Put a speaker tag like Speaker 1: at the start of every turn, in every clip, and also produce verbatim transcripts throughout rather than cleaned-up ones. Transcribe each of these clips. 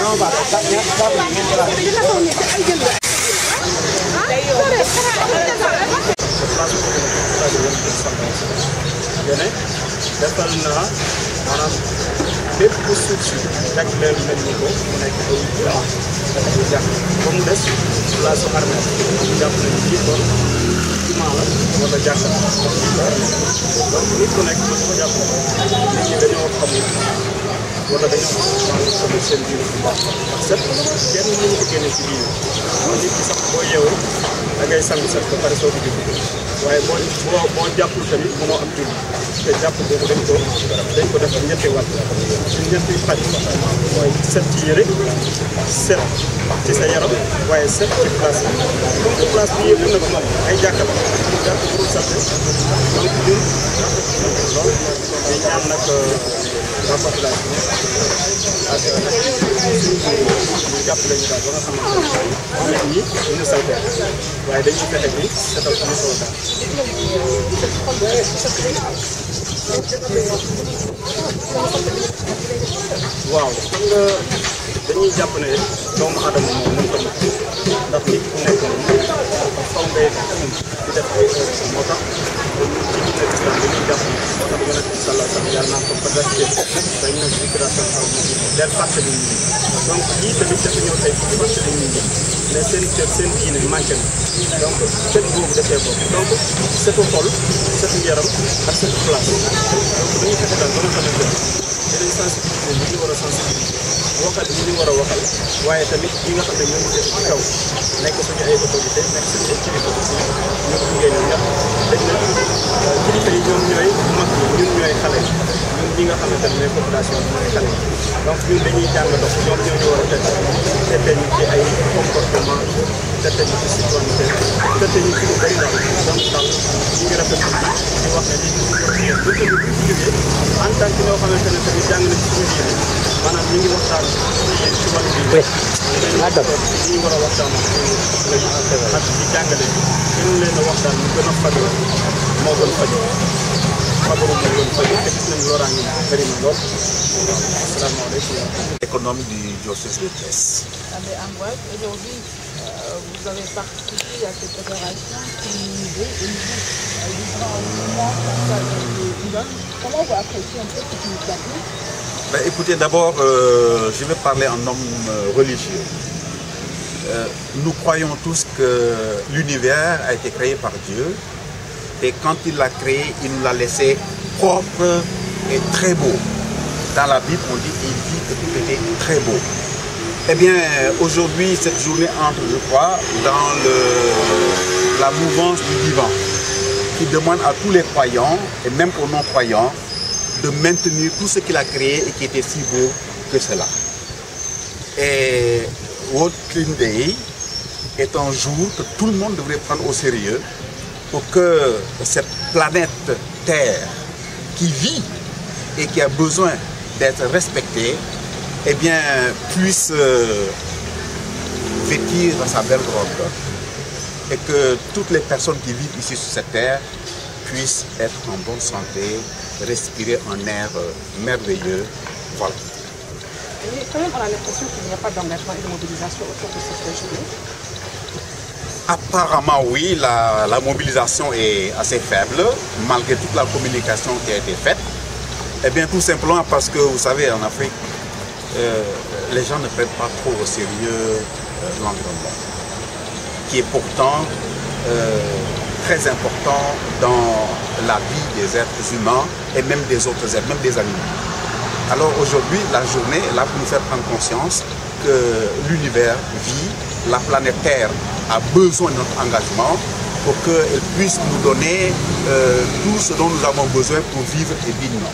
Speaker 1: defal naa maanaam bépp suuf si jagleel nañ ñu ko mu nekk ay jumaa ay jàkk ba mu des place su armée jàpp nañu lii kon jumaa la wala jàkk la donc nit ku nekk mën ko jàpp nit ñi dañoo xamul wala dañoo xamul seen biir bu baax ndax set kenn mënu ko génne ci biir nit ki sax boo yeewoo da ngay sangu set ba pare soo ko julli waaye boo boo boo jàppul tamit mënoo am julli te jàpp boobu dañ ko dañ ko def ñetti wàll ci ñetti pàcc mooy set ci yére set ci sa yaram waaye set ci place bi donc place bi yëpp nag moom ay jàkka la jàkk bu dul salte donc ñun loolu di ñaan nag waa population ak ñu jàppale ñu daal ba nga xamante ne nit ñi ñu salte waaye dañuy fexe ni setal suñu kaw daal waaw xam nga dañuy jàpp ne doomu aadama moom mën ko mën ndax nit ku nekk faw ngay di def ay heures moo tax ci diine islam dañuy jàpp ne moo tax yonent bi sallallahu alayhi wa sallam yàlla naan ko fadakir dañ na zikra del fàttali nit ñi donc lii tamit dafa ñëw tey di fàttali nit ñi mais seen cër seen diine manqué na donc cër boobu dafee bokk donc setu xol setu yaram ak setu place donc dañuy fexe daal ba nga xamante ne dinañ sensibiliser ñi ñu war a sensibiliser waxal ñi ñu war a waxal waaye tamit ñi nga xam ne ñoo ngi def ci kaw nekk suñu ay autorité nekk suñu ay kilifa aussi ñoo gunge leen ndax dañ ne kilifa yi ñoom ñooy mag ñi ñun ñooy xale ñun ñi nga xamante ne ñooy population bi ñooy xale donc ñun dañuy jàng dox ñoom ñoo ñu war a tette tette ñu ci ay comportement tette ñu ci citoyenneté tette ñu ci lu bëri daal donc daal ñu ngi rafetlu di wax ne lii ñu ngi ko bu ñu jógee en tant que ñoo xamante ne tamit jàng na ci suñu diine maanaam ñu ngi waxtaan ci ci wàllu bi ñu war a waxtaan ak ci jàngale ñu leen a waxtaan ñu gën a faju moo gën faju fagaru moo gën faju te gis nañu loraange bëri na lool asalaamaaleykum.
Speaker 2: Économie du diocèse de Thiès.
Speaker 3: Abbé Ambroise, aujourd'hui euh, vous avez participé à cette opération qui nous est Comment vous appréciez un peu cette initiative?
Speaker 2: Ben, écoutez, d'abord, euh, je vais parler en homme euh, religieux. Euh, nous croyons tous que l'univers a été créé par Dieu et quand il l'a créé, il nous l'a laissé propre et très beau. Dans la Bible, on dit qu'il dit que tout était très beau. Eh bien, aujourd'hui, cette journée entre, je crois, dans le, la mouvance du divin qui demande à tous les croyants et même aux non-croyants de maintenir tout ce qu'il a créé et qui était si beau que cela. Et World Clean Day est un jour que tout le monde devrait prendre au sérieux pour que cette planète Terre qui vit et qui a besoin d'être respectée, eh bien, puisse euh, vêtir sa belle robe et que toutes les personnes qui vivent ici sur cette terre puissent être en bonne santé, respirer un air euh, merveilleux. Voilà.
Speaker 3: Et quand même, on a l'impression qu'il n'y a pas d'engagement et de mobilisation autour de cette journée.
Speaker 2: Apparemment, oui, la, la mobilisation est assez faible, malgré toute la communication qui a été faite. Eh bien, tout simplement parce que, vous savez, en Afrique, euh, les gens ne prennent pas trop au sérieux euh, l'environnement, qui est pourtant euh, très important dans la vie des êtres humains et même des autres êtres, même des animaux. Alors aujourd'hui, la journée est là pour nous faire prendre conscience que l'univers vit, la planète Terre a besoin de notre engagement pour qu'elle puisse nous donner euh, tout ce dont nous avons besoin pour vivre et dignement.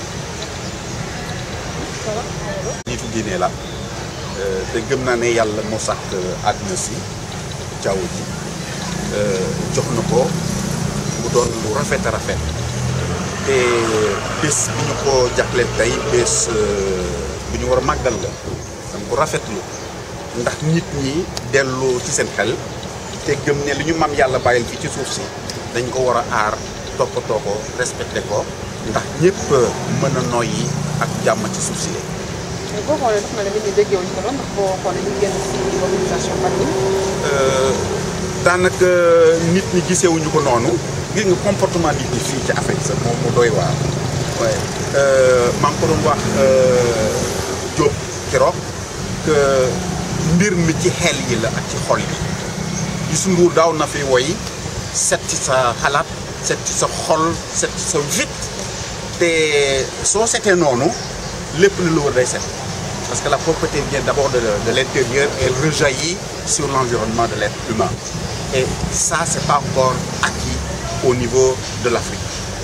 Speaker 2: nitu diine la te gëm naa ne yàlla moo sàkk àddina si jaww ji jox na ko mu doon lu rafet a rafet te bés bi ñu ko jagleel tey bés bi ñu war a màggal la dañ ko rafetlu ndax nit ñi dellu ci seen xel te gëm ne li ñu mam yàlla bàyyil fii ci suuf si dañ ko war a aar toppatoo ko respecté ko ndax ñëpp mën a noyyi ak jàmm ci suuf si
Speaker 3: mais boo xoolee dafa mel ni nit ñi déggee wuñ ko doon ndax boo xoolee ñu génn si mobilisation fan yi.
Speaker 2: daanaka nit ñi gisewuñu ko noonu gis nga comportement nit ñi fii ci Afrique sax moom mu doy waar. waaye maa ngi ko doon wax Diop keroog que mbir mi ci xel yi la ak ci xol yi Youssou Ndour daaw na fi woy set ci sa xalaat set ci sa xol set ci sa vit te soo setee noonu lépp lu wër day set parce que la propreté vient d'abord de, de l'intérieur et elle rejaillit sur l'environnement de l'être humain et ça c'est pas encore acquis au niveau de l'Afrique.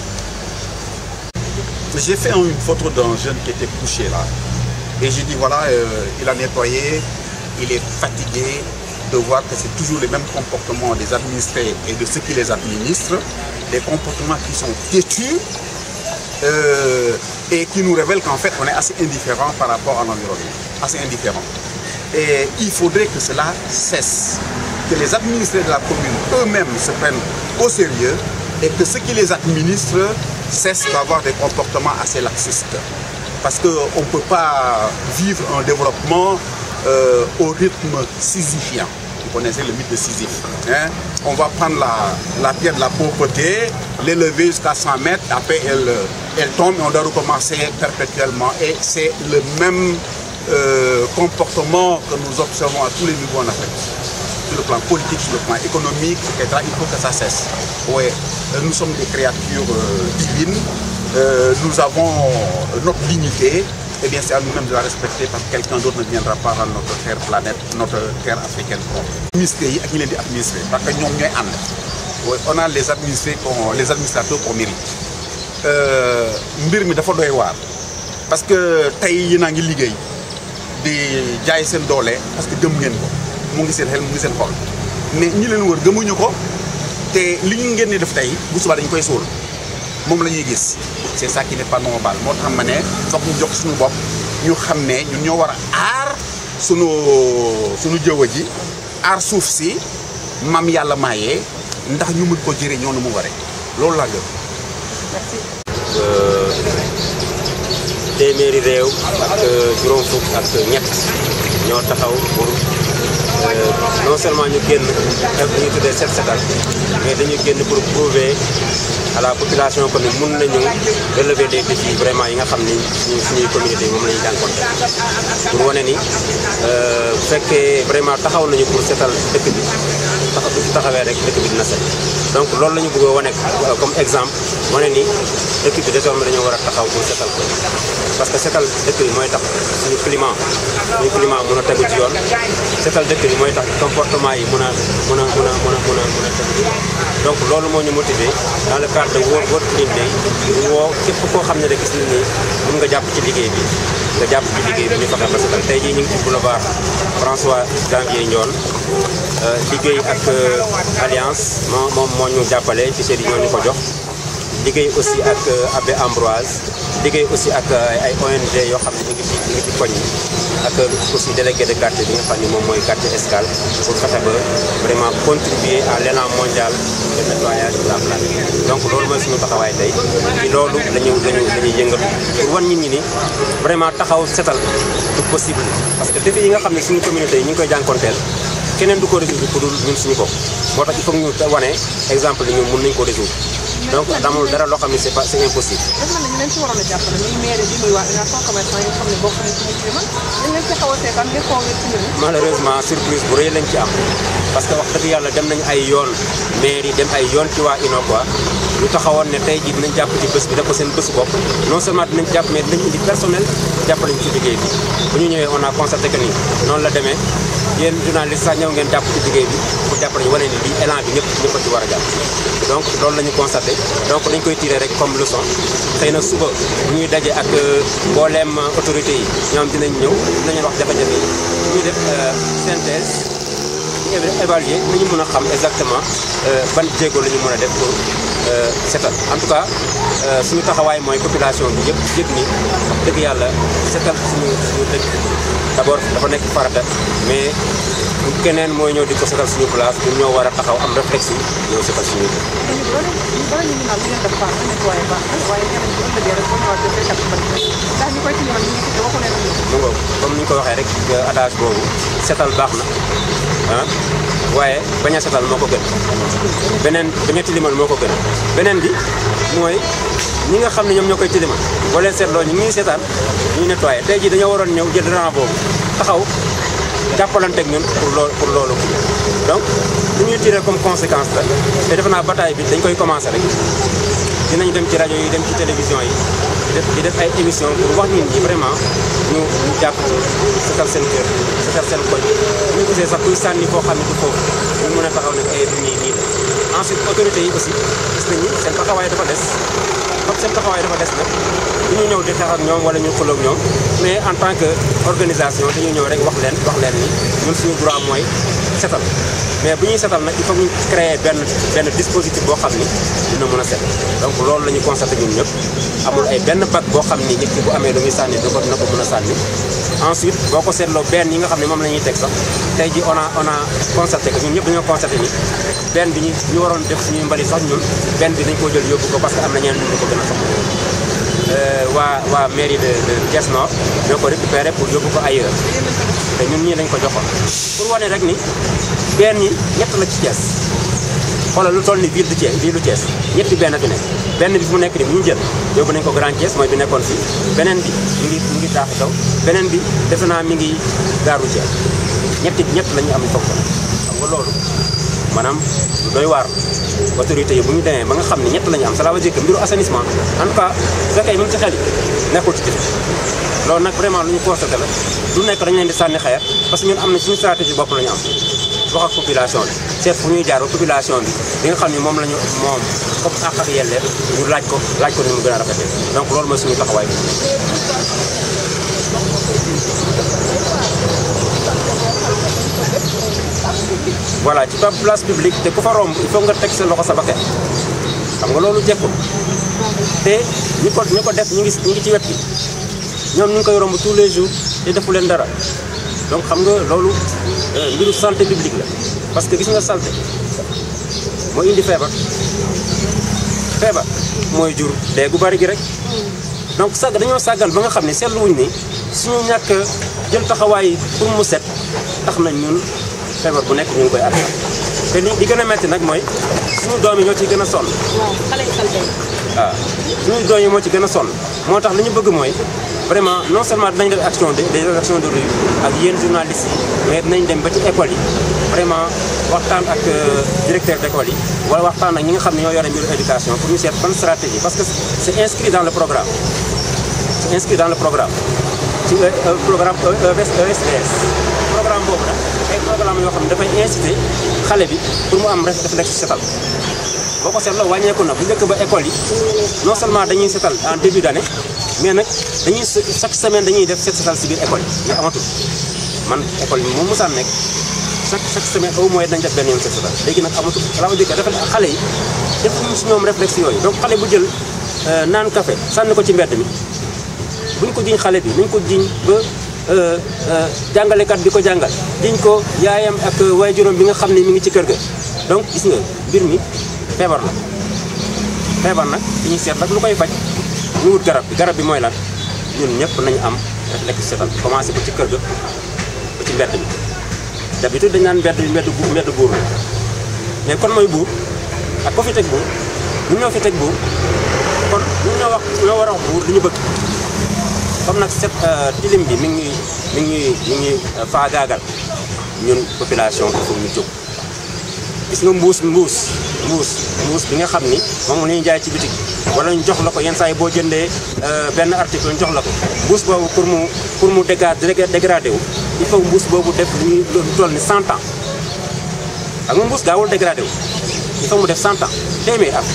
Speaker 2: J'ai fait une photo d'un jeune qui était couché là et j'ai dit voilà euh, il a nettoyé, il est fatigué de voir que c'est toujours les mêmes comportements des administrés et de ceux qui les administrent, des comportements qui sont têtus euh, et qui nous révèlent qu'en fait on est assez indifférent par rapport à l'environnement, assez indifférent. Et il faudrait que cela cesse, que les administrés de la commune eux-mêmes se prennent au sérieux et que ceux qui les administrent cessent d'avoir des comportements assez laxistes. Parce qu'on ne peut pas vivre un développement euh, au rythme sisyphien. Vous connaissez le mythe de Sisyphe. Hein? On va prendre la, la pierre de la pauvreté, l'élever jusqu'à cent mètres, après elle, elle tombe et on doit recommencer perpétuellement. Et c'est le même euh, comportement que nous observons à tous les niveaux en Afrique. Sur le plan politique, sur le plan économique, et cetera. Il faut que ça cesse. Ouais. Nous sommes des créatures euh, divines, euh, nous avons notre dignité, et bien c'est à nous-mêmes de la respecter parce que quelqu'un d'autre ne viendra pas rendre notre terre planète, notre terre africaine propre. Administrés ak ñi leen di administrer parce que ñoom ñooy ànd. On a les administrés qu'on, les administrateurs qu'on mérite. mbir mi dafa doy waar parce que tey yéen a ngi liggéey di jaay seen doole parce que gëm ngeen ko mu ngi seen xel mu ngi seen xol mais ñi leen wër gëmuñu ko. te li ñu ngeen di def tey bu subaa dañu koy suul moom la ñuy gis c'est ça qui n'est pas normal moo tax ma ne foog ñu jox suñu bopp ñu xam ne ñun ñoo war a aar suñu suñu jëwa ji aar suuf si maam yàlla maayee ndax ñu mën ko jëre ñoo nu mu waree loolu laa gëm.
Speaker 4: téeméeri réew ak juróom fukk ak ñett ñoo taxaw pour non seulement ñu génn def li ñuy tuddee set setal mais dañu génn pour prouver à la population que ne mun nañu relever des défis vraiment yi nga xam ni suñu suñuy communauté moom la ñu jànkoonte pour wane ni bu fekkee vraiment taxaw nañu pour setal dëkk bi tax bu taxawee rek dëkk bi dina set donc loolu la ñu bëgg a wane comme exemple wane ni dëkk bi désormais dañoo war a taxaw pour setal ko parce que setal dëkk bi mooy tax suñu climat suñu climat mun a tegu ci yoon setal dëkk bi mooy tax comportement yi mun a mun a mun a mun a mun a mun a tegu ci yoon donc loolu moo ñu motivé dans le cadre de World World Clean Day ñu woo képp koo xam ne rek gis nañ ni mun nga jàpp ci liggéey bi nga jàpp ci liggéey bi ñu fexe ba setal tey jii ñu ngi ci boulevard François Xavier Ndione liggéey ak alliance moo moom moo ñu jàppale ci seen yi ñoo ñu ko jox liggéey aussi ak Abbé Ambroise liggéey aussi ak ay O N G yoo xam ne ñu ngi ci ñu ngi ci koñ yi ak aussi délégué de quartier bi nga xam ne moom mooy quartier Escale pour fexe ba vraiment contribuer à l'élan mondial de nettoyage de la planète donc loolu mooy suñu taxawaay tey ci loolu lañu lañu lañuy yëngatu pour wan nit ñi ni vraiment taxaw setal du possible parce que défi yi nga xam ne suñu communauté yi ñu ngi koy jànkonteel keneen du ko résoudre pour ñun suñu bopp moo tax il faut ñu wane exemple ni ñun mën nañu ko résoudre donc amul dara loo xam ne c'est pas c'est impossible.
Speaker 3: def na ne ñu leen ci waroon a jàppale muy maire bi muy waa U N A C O commerçant yi nga xam ne bokk nañ ci climat dañ leen ci xaw a seetaan des fois nga ci mbir mi.
Speaker 4: malheureusement surprise bu rëy lañ ci am parce que wax dëgg yàlla dem nañ ay yoon maire yi dem ay yoon ci waa U N A C O ñu taxawoon ne tey jii dinañ jàpp ci bés bi def ko seen bésu bopp non seulement dinañ jàpp mais dinañ indi personnel jàppale ñu ci liggéey bi bu ñu ñëwee on a constaté que ni noonu la demee yéen journaliste sax ñëw ngeen jàpp ci liggéey bi pour jàppale ñu wane ni lii élan bi ñëpp ñëpp a ci war a jàpp donc loolu la ñu constaté donc dañ koy tirer rek comme leçon xëy na suba bu ñuy daje ak mbooleem autorités yi ñoom dinañ ñëw dinañu wax jafe-jafe yi ñuy def synthèse évaluer nañu mën a xam exactement ban jéego la ñu mën a def pour setal en tout cas suñu taxawaay mooy population bi yëpp yëpp ni wax dëgg yàlla setal suñu suñu dëkk d'abord dafa nekk farata mais keneen mooy ñëw di ko setal suñu place ñun ñoo war a taxaw am réflexe ñëw setal suñu dëkk.
Speaker 3: ñu bëri ñu bëri ñu ngi naan li ngeen def baax na nettoyé baax na waaye ñeneen bu ëllëgee rek boo ñëwaat dafay kat ndax ñu koy tilimal ñu ngi ci waxu leen
Speaker 4: mu ngoog comme ni ñu ko waxee rek adage boobu setal baax na ah waaye bañ a setal moo ko gën beneen bañ a tilimal moo ko gën beneen bi mooy ñi nga xam ne ñoom ñoo koy tilimal boo leen seetloo ñu ngi seetaan ñuy nettoyé tey jii dañoo waroon ñëw jël rang boobu taxaw jàppalanteeg ñun pour loolu pour loolu donc li ñuy tiré comme conséquence la te defe naa bataille bi dañ koy commencé rek dinañ dem ci rajo yi dem ci télévision yi di def di def ay émission pour wax nit ñi vraiment ñu ñu jàpp setal seen kër setal seen koñ bu ñu gisee sax kuy sànni foo xam ne du foofu ñu mën a taxaw ne ay nii nii la ensuite autorités yi aussi gis nañu seen taxawaay dafa des comme seen taxawaay dafa des nag du ñu ñëw di xeex ak ñoom wala ñu xuloo ak ñoom mais en tant que organisation dañuy ñëw rek wax leen wax leen ni ñun suñu droit mooy setal mais bu ñuy setal nag il faut ñu créer benn benn dispositif boo xam ni dina mën a set donc loolu la ñu constaté ñun ñëpp amul ay benn bac boo xam ni nit ki bu amee lu muy sànni du ko dina ko mën a sànni ensuite boo ko seetloo benn yi nga xam ne moom la ñuy teg sax tey ji on a on a constaté que ñun ñëpp dañoo constaté ni benn bi ñu ñu waroon def suñuy mbali sax ñun benn bi dañ koo jël yóbbu ko parce que am na ñeneen ñu ko gën a soxla waa waa mairie de de Thiès Nord ñoo ko récupéré pour yóbbu ko ailleurs te ñun ñii dañ ko joxoon pour wane rek ni benn yi ñett la ci Thiès xoolal lu toll ni ville de Thiès ville du Thiès ñetti benn fi nekk benn bi fu mu nekk ni bu ñu jël yóbbu nañ ko Grand Thiès mooy bi nekkoon fii beneen bi mi ngi mi ngi taaxi kaw beneen bi defe naa mi ngi gaaru Thiès ñetti ñett la ñu am foofu xam nga loolu maanaam lu doy waar autorité yi bu ñu demee ba nga xam ne ñett la ñu am cela veut dire que mbiru assainissement en tout cas su fekkee mu ngi ci xel yi nekkul ci jëf loolu nag vraiment lu ñu constaté la du nekk dañu leen di sànni xeer parce que ñun am na suñu stratégie bopp la ñu am wax ak population bi seet fu ñuy jaar ba population bi li nga xam ne moom la ñu moom comme àq ak yelleef ñu laaj ko laaj ko ni mu gën a rafetee donc loolu mooy suñu taxawaay bi. voilà ci place publique te ku fa romb il faut nga teg sa loxo sa bakkan xam nga loolu jekkul te ñi ko ñi ko def ñu ngi ñu ngi ci wet bi ñoom ñu ngi koy romb tous les jours te defu leen dara donc xam nga loolu mbiru santé publique la parce que gis nga santé mooy indi feebar feebar mooy jur dee gu bari gi rek donc sàgg dañoo sàggan ba nga xam ne seetluwuñ ni suñu ñàkk jël taxawaay pour mu set tax na ñun feebar bu nekk ñu ngi koy at te li di gën a metti nag mooy suñu doom yi ñoo ciy gën a sonn waaw suñu doom yi moo ci gën a sonn moo tax li ñu bëgg mooy vraiment non seulement dinañ def action de des actions de rue ak yéen journalistes yi mais dinañ dem ba ci école yi vraiment waxtaan ak directeur d'école yi wala waxtaan ak ñi nga xam ne ñoo yore mbiru éducation pour ñu seet ban stratégie parce que c'est inscrit dans le programme c'est inscrit dans le programme ci programme E S D S programme boobu nag ay programme yoo xam ne dafay inciter xale bi pour mu am réflexe setal boo ko seetloo wàññeeku na bu njëkk ba école yi non seulement dañuy setal en début d'année mais nag dañuy chaque semaine dañuy def set setal si biir école yi mais amatul man école yi moom mosaan nekk chaque chaque semaine au moins dañ def benn yoon set setal léegi nag amatul cela veut dire que dafa xale yi def ñu si ñoom réflexe yooyu donc xale bu jël naan café sànni ko ci mbedd mi buñ ko jiñ xale bi nañ ko jiñ ba jàngalekat bi ko jàngal jiñ ko yaayam ak waajuram bi nga xam ne mi ngi ci kër ga donc gis nga mbir mi feebar la feebar nag li ñuy seet nag lu koy faj ñu wut garab bi garab bi mooy lan ñun ñëpp nañu am réflexe setal commencé ko ci kër ga ba ci mbedd bi d'habitude dañ naan mbedd bi mbedd bu mbedd buur la mais kon mooy buur ak ko fi teg buur ñun ñoo fi teg buur kon ñun ñoo wax ñoo war a wax buur li ñu bëgg comme nag set tilim bi mi ngi mi ngi mi ngi faagaagal ñun population il faut ñu jóg gis nga mbuus mbuus mbuus mbuus bi nga xam ni moom la ñuy jaay ci bitik wala ñu jox la ko yenn saa yi boo jëndee benn article ñu jox la ko mbuus boobu pour mu pour mu déga dégradé wu il faut mbuus boobu def lu lu toll ni cent ans ak nga mbuus gaawul dégradé wu il faut mu def cent ans téeméer at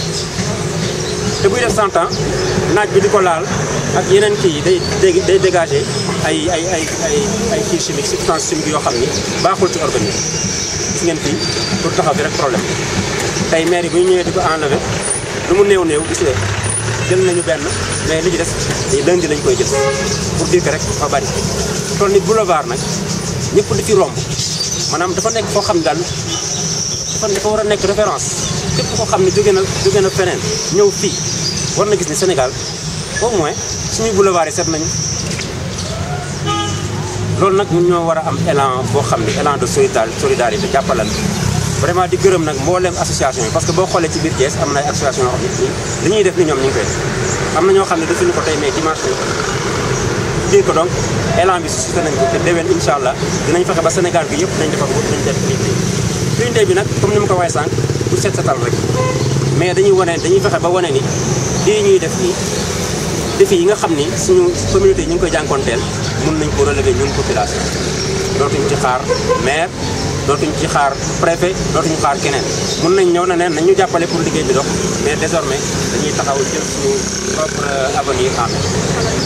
Speaker 4: te buy def cent ans naaj bi di ko laal ak yeneen kii yi day day dégager ay ay ay ay ay kii chimique substance chimique yoo xam ni baaxul ci organisme gis ngeen fii pour taxaw bi rek problème tey maire yi bu ñu ñëwee di ko enlever lu mu néew néew gis nga jël nañu benn mais li ci des lundi lañ koy jël pour dire que rek fa bari toll ni boulevard nag ñëpp di fi romb maanaam dafa nekk foo xam ne daal dafa dafa war a nekk référence képp koo xam ne jóge na jóge na feneen ñëw fii war na gis ni Sénégal au moins suñuy boulevard yi set nañu loolu nag ñun ñoo war a am élan boo xam ne élan de solidarité jàppalal vraiment di gërëm nag mboolem association yi parce que boo xoolee ci biir Thiès am na ay association yoo xam ne li ñuy def ni ñoom ñu ngi koy am na ñoo xam ne defuñu ko tey mais dimanche dire ko donc élan bi suscité nañ ko te déwén incha allah dinañ fexe ba Sénégal bi yëpp nañ defar nañ def unité unité bi nag comme ni ma ko waxee sànq du set setal rek mais dañuy wane dañuy fexe ba wane ni lii ñuy def nii défi yi nga xam ni suñu communauté yi ñu ngi koy jànkoonteel mun nañ ko relever ñun population dootuñ ci xaar maire dootuñ ci xaar préfet dootuñu xaar keneen mun nañ ñëw na neen nañ ñu jàppale pour liggéey bi dox mais désormais dañuy taxaw jël suñu propre avenir en main